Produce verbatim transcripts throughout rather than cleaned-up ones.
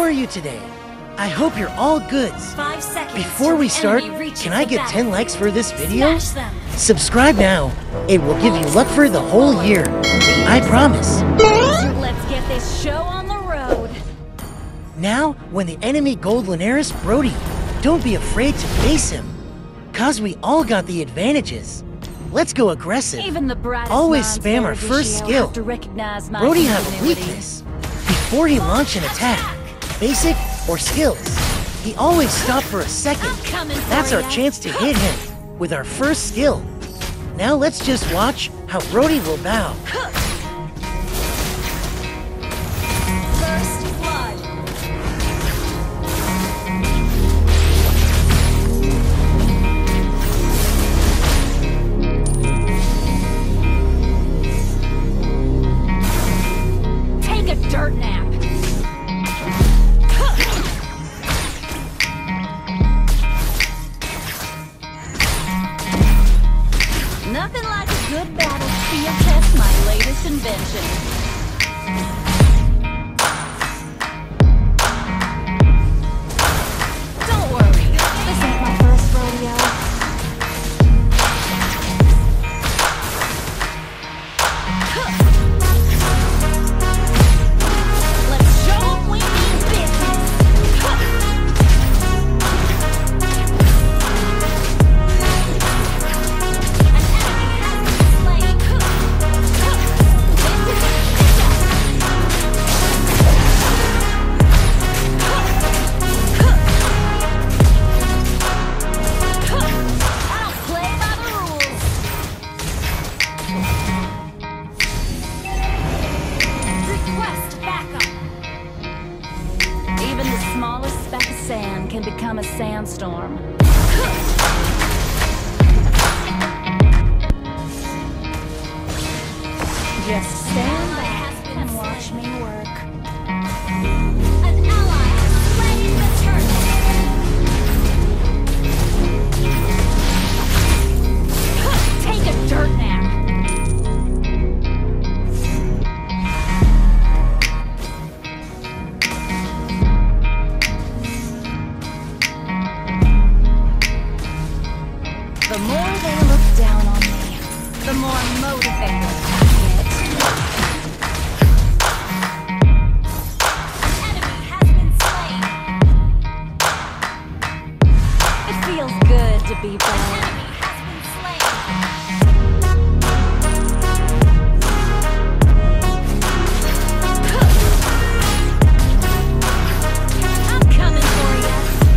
are you today? I hope you're all goods. Five seconds. Before we start, can I get ten likes for this video? Subscribe now. It will give you luck for the whole year. I promise. Let's get this show on the road. Now, when the enemy Gold Linares, Brody, don't be afraid to face him. Cause we all got the advantages. Let's go aggressive. Even the brightest Always minds spam our there, first Vishio, skill. have to recognize my Brody have a ingenuity. weakness. Before he launch an attack, basic or skills, he always stop for a second. I'm coming for That's our ya. chance to hit him with our first skill. Now let's just watch how Brody will bow. First blood. Take a dirt nap. Nothing like a good battlefield test, my latest invention. Don't worry, this ain't my first rodeo. Let's show 'em we mean business. Can become a sandstorm. Just stand back and watch me work. An ally has slain the turtle. Take a dirt nap. The more they look down on me, the more motivated I get. An enemy has been slain. It feels good to be back. An enemy has been slain. I'm coming for you.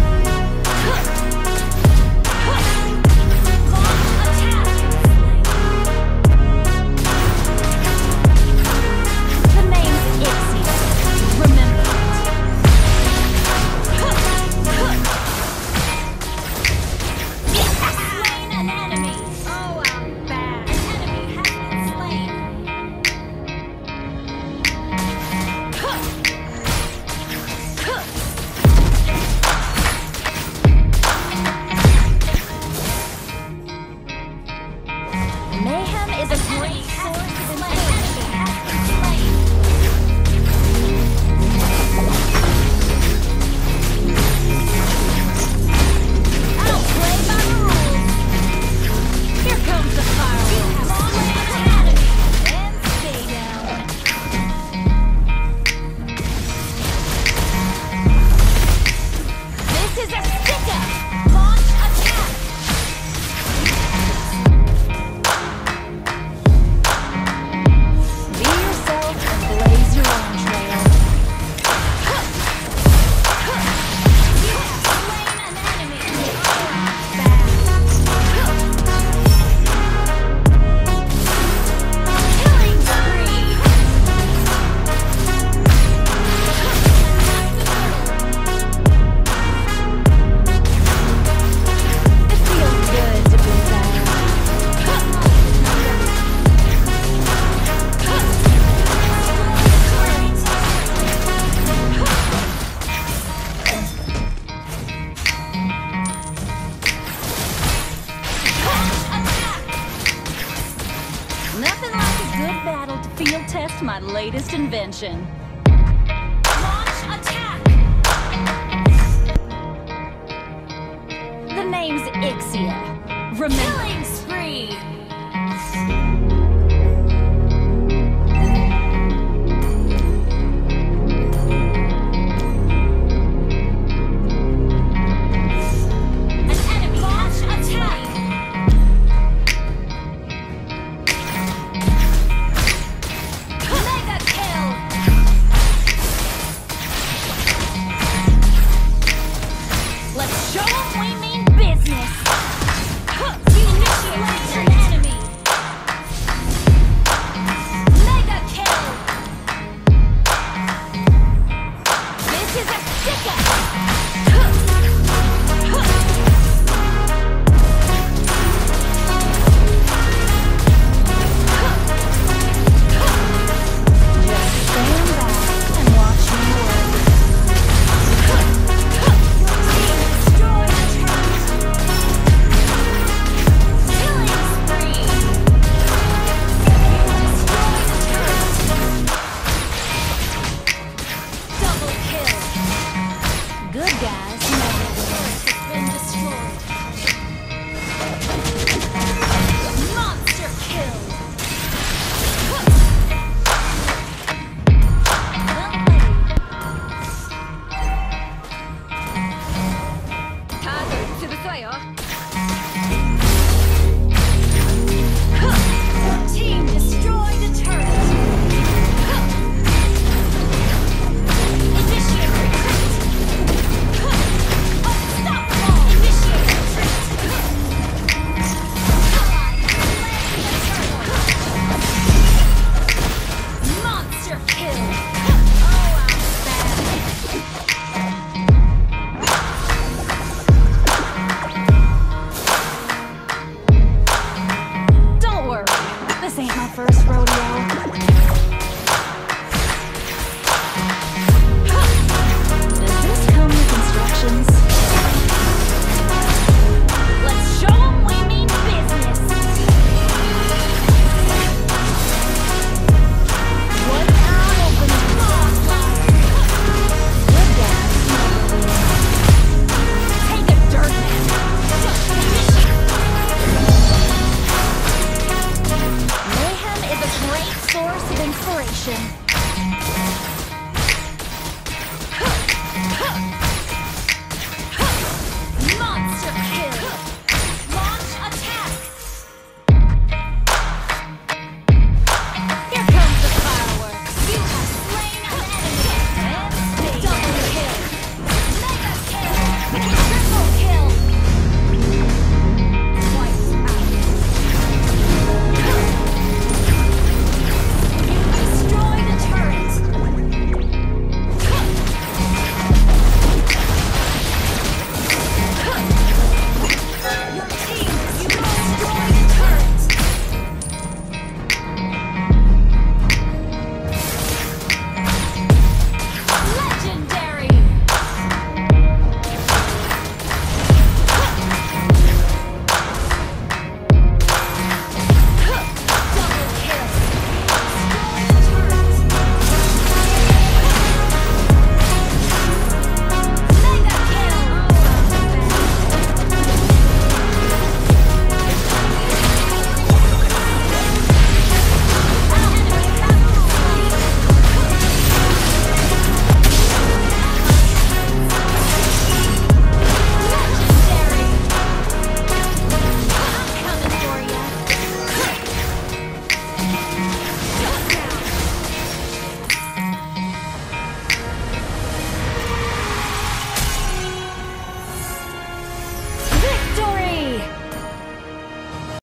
Mayhem is a great source of inspiration. I don't play by the rules. Here comes the fireworks. And stay down. This is a stick-up. Launch attack. Be yourself and blaze your own trail. You have slain an enemy. Killing spree. It feels good to be back. Nothing like a good battle to field test my latest invention. Launch attack! name's Ixia. Remember. Killing spree! Source of inspiration.